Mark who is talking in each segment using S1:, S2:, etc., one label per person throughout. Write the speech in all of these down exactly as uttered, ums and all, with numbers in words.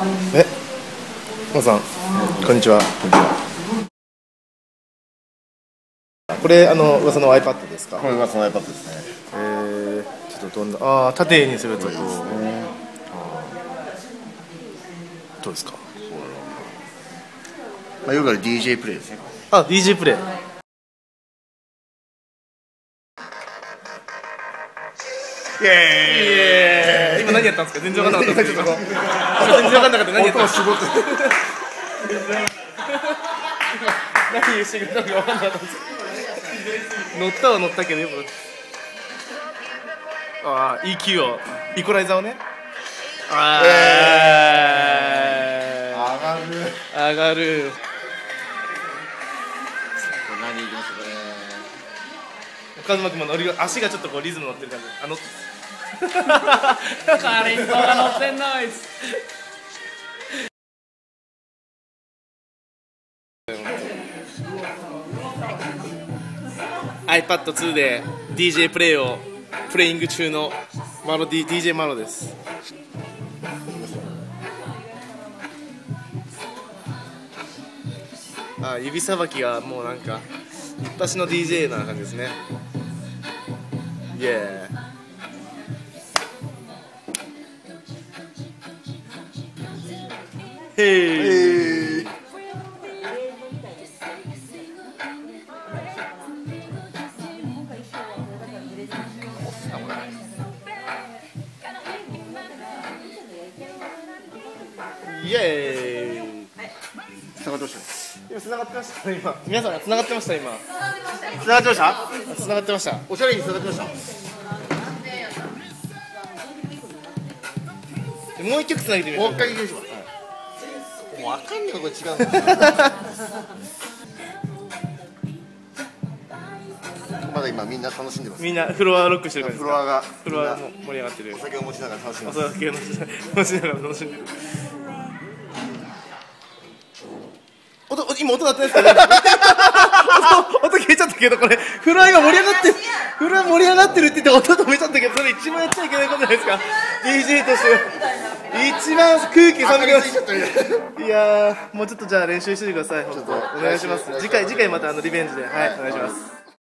S1: え、マさん、こんにちは。これあの噂の iPad ですか？
S2: これ噂の iPad ですね。
S1: えー、ちょっとどんな、ああ、縦にするとこう、どうですか？
S2: まあ、いわゆる ディージェー プレイですね。
S1: あ、ディージェー プレイ。
S2: イエーイ。
S1: 今何やったんですか？全然わかんなかったです。今全然わかんなかった。何やったんですか？何してくれたのかわかんなかったです。乗ったは乗ったけどよく。ああ、イーキュー をイコライザーをね。ああ、
S2: 上がる。
S1: 上がる。
S2: 何いきますかね。
S1: カズマ君も乗り足がちょっとこうリズム乗ってる感じ。あの
S3: カリンコが乗ってんなあいつ。
S1: アイパッドツー で ディージェー プレイをプレイング中のマロ D、ディージェー マロです。あ、指さばきがもうなんか一発の ディージェー な感じですね。イエー。へー。イエーイ。
S2: 繋がってましたね。
S1: 今繋がってました今。皆さん繋がってました今。
S2: 繋がってました。
S1: 繋がってました。
S2: おしゃれに繋がってました。
S1: もう一曲繋げてみる。
S2: もう一回いきましょう。もうわかんねえよこれ違うの。まだ今みんな楽しんでます。
S1: みんなフロアロックしてる感じですか？
S2: フロアが
S1: フロアも盛り上がってる。
S2: お酒を持ちながら楽しんで
S1: お
S2: ます。
S1: 酒を持ちながら楽しんでる。音、今音鳴ってないですかね？音、音消えちゃったけど、これフロア今盛り上がってる、フロア盛り上がってるって言って音止めちゃったけど、それ一番やっちゃいけないことじゃないですか？ ディージェー として一番空気寒くなっちゃった。いやー、もうちょっとじゃあ練習しててください。本当お願いします。次回次回またあのリベンジで、はい、お願いします。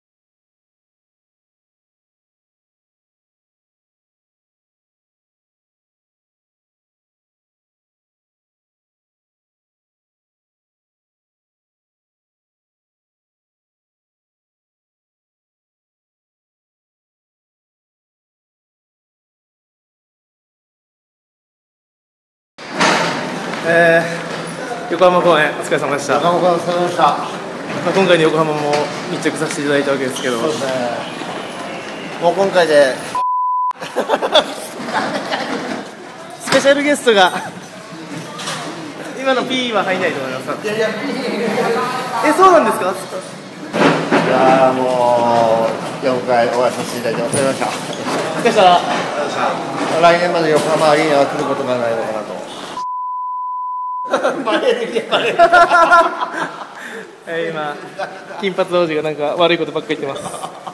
S1: えー、横浜公演お疲れ様でした。
S2: 中岡さんでした。
S1: まあ、今回の横浜も密着させていただいたわけですけど、
S2: そうですね。もう今回で
S1: スペシャルゲストが今の P は入んないと思います。
S2: いやいや、
S1: え、そうなんですか？
S2: いやーもうよんかいお会いさせていただいてお疲れ様でした。
S1: お疲れ様でした。
S2: 来年まで横浜アリーナは来ることがないのかなと。バレーできバレー。
S1: えー、今金髪王子がなんか悪いことばっかり言ってます。